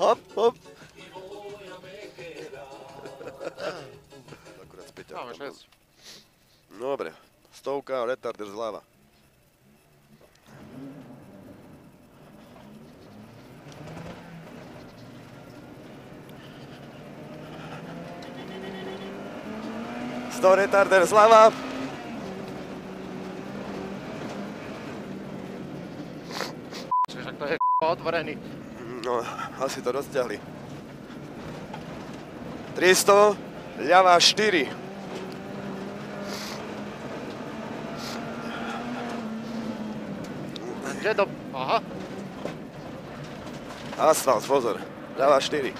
Hop, hop. Akurát späť. Máme 6. Dobre. 100, retarder zľava. Retarder zľava. Čiže to je otvorený. No, asi to rozťahli. 300, ľava 4. Kde do... Aha. Asfalt, pozor. Ľava 4.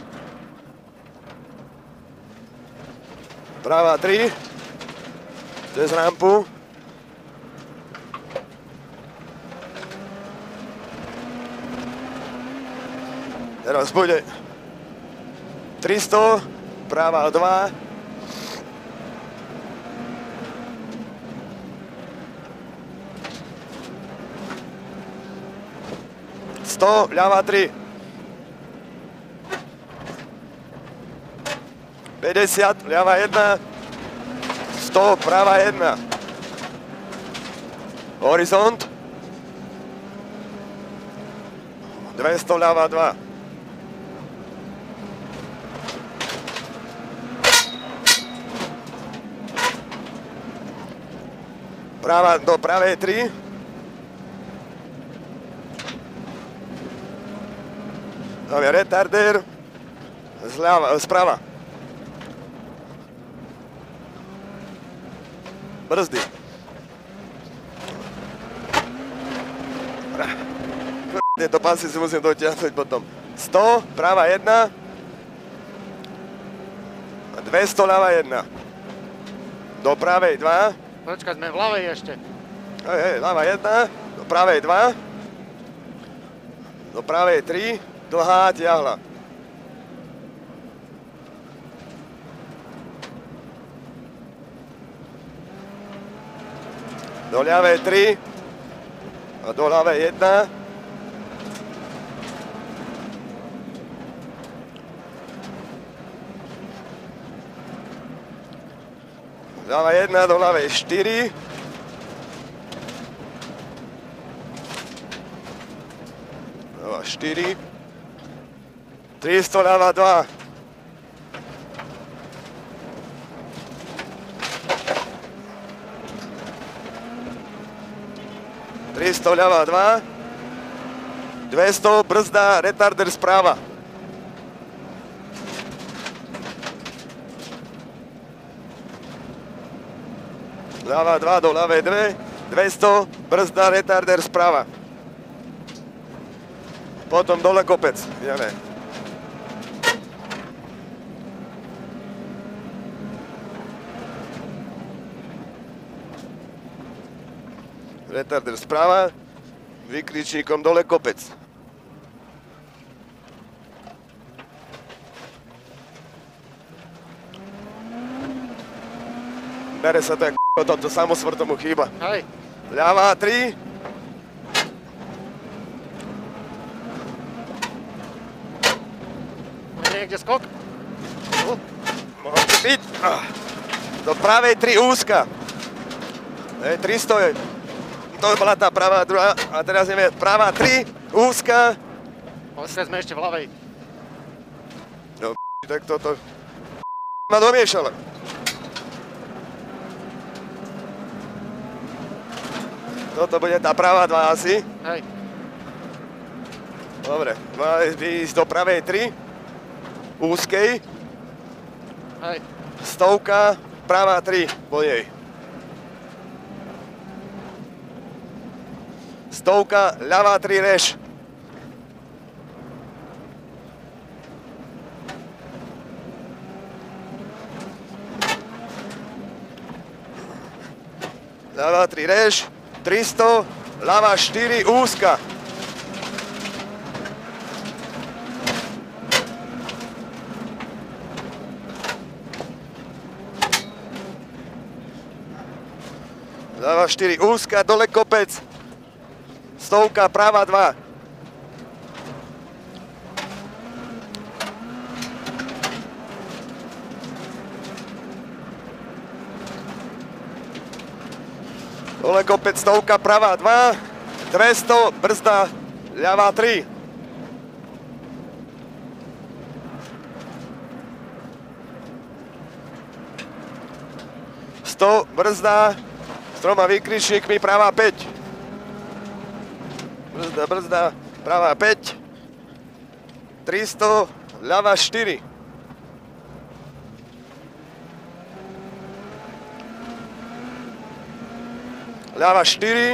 Pravá 3. Cez rampu. Teraz bude 300, práva 2. Ľava 3. 50, ľava 1. 100, práva 1. Horizont. 200, ľava 2. Práva do pravej 3. Dobre, retarder. Zľava, sprava. Brzdy. Tieto pasy si musím dotiahnuť potom. 100, práva 1. 200, ľava 1. Do pravej 2. Počkaj, sme v ľavej ešte. Hej, ľava 1. Do pravej 2. Do pravej 3. Dlhá tiahla. Do ľavej 3 a do ľavej 1. Ľava 1 do ľavej 4. Ľava 4. 300 ľava 2. 300 ľava 2, 200 brzda, retarder správa. Ľava 2 do ľavej 2, 200 brzda, retarder správa. Potom dole kopec, ideme. Retarder správa, vykričníkom dole kopec. Bere sa to jak toto samosvor tomu chýba. Hej. Ľavá 3. Niekde skok? Mohol to byť. Do pravej 3 úzka. 300 je. To bola tá pravá druhá, a teraz ideme pravá 3, úzka. Vlastne sme ešte v ľavej. No tak toto ma domiešala. Toto bude tá pravá 2 asi. Hej. Dobre, máme ísť do pravej 3, úzkej. Hej. 100, pravá 3 po nej. 100, ľavá 3 reš. Ľavá 3 reš, 300, ľavá 4 úzka. Ľavá 4 úzka, dole kopec. 100, práva 2. Dole kopec 100, pravá 2, 200, brzda, ľavá 3. Brzda, s 3 výkričníkmi, pravá 5. Brzda, pravá 5. 300, ľavá 4. Ľavá 4.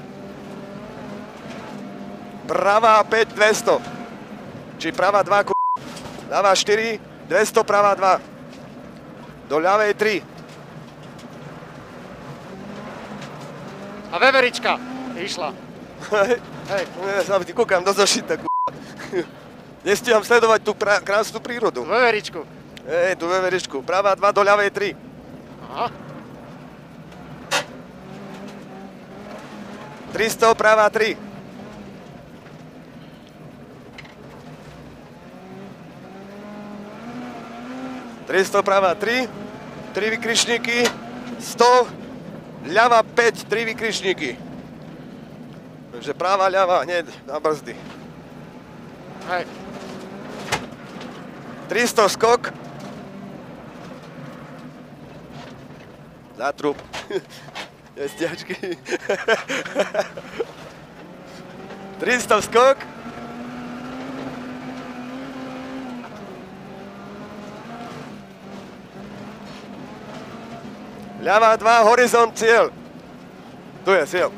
Pravá 5, 200. Či pravá 2, ľavá 4, 200, pravá 2. Do ľavej 3. A veverička išla. Hej. Ja sa kúkam do zošita, Nestíham sledovať tú krásnu prírodu. Veveričku. Hej, tú veveričku. Pravá 2 do ľavej 3. Aha. 300, pravá 3. Pravá 3, 3 vykričníky, 100, ľava 5, 3 vykričníky. Takže práva, ľava, hneď na brzdy. Hej. 300 skok. Zatrup. Jastiačky. 300 skok. Ľavá 2, horizont, cieľ. Tu je cieľ.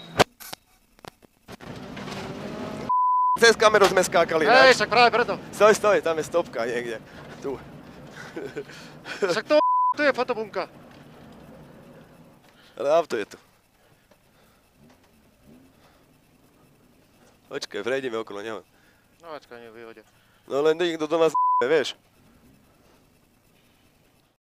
Cez kameru sme skákali. Hej, však práve preto. Stoj, tam je stopka niekde. Tu. Však to tu je fotobunka. Ale auto je tu. Počkaj, prejdeme okolo neho. No, ačka, nie vyhodia. No len niekto do nás vieš.